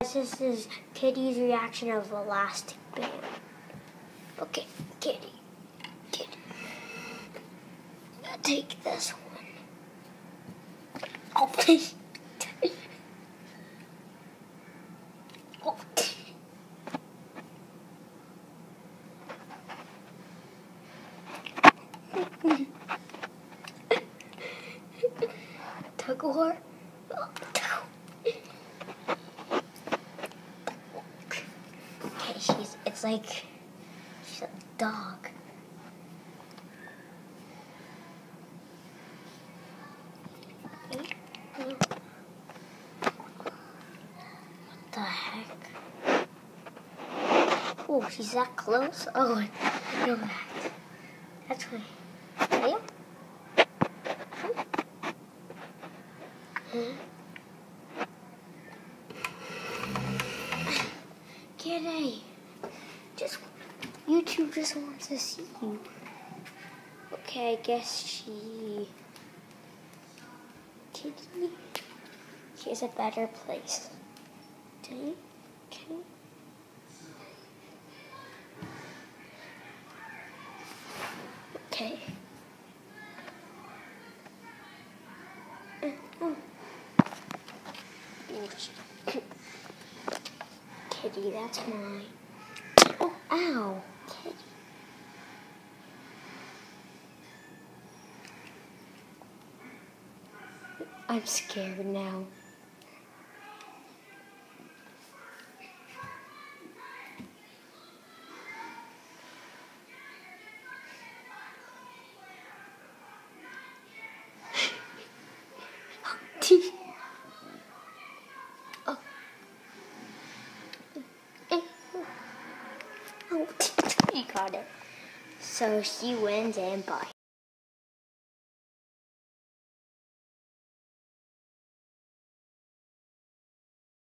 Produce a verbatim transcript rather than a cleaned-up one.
guys, this is Kitty's reaction of Elastic Band. Okay, Kitty, Kitty. I'll take this one. Oh, please. Oh. Tug of war. Okay, she's, it's like, she's a dog. What the heck? Oh, she's that close? Oh, I know that. That's why. Ready? Hmm? Kitty, just YouTube just wants to see you. Okay, I guess she, Kitty, she's a better place. Okay, okay. Okay. Oh. Kitty, that's mine. Oh, ow. Kitty. I'm scared now. Oh. Oh, you got it. So she wins and bye.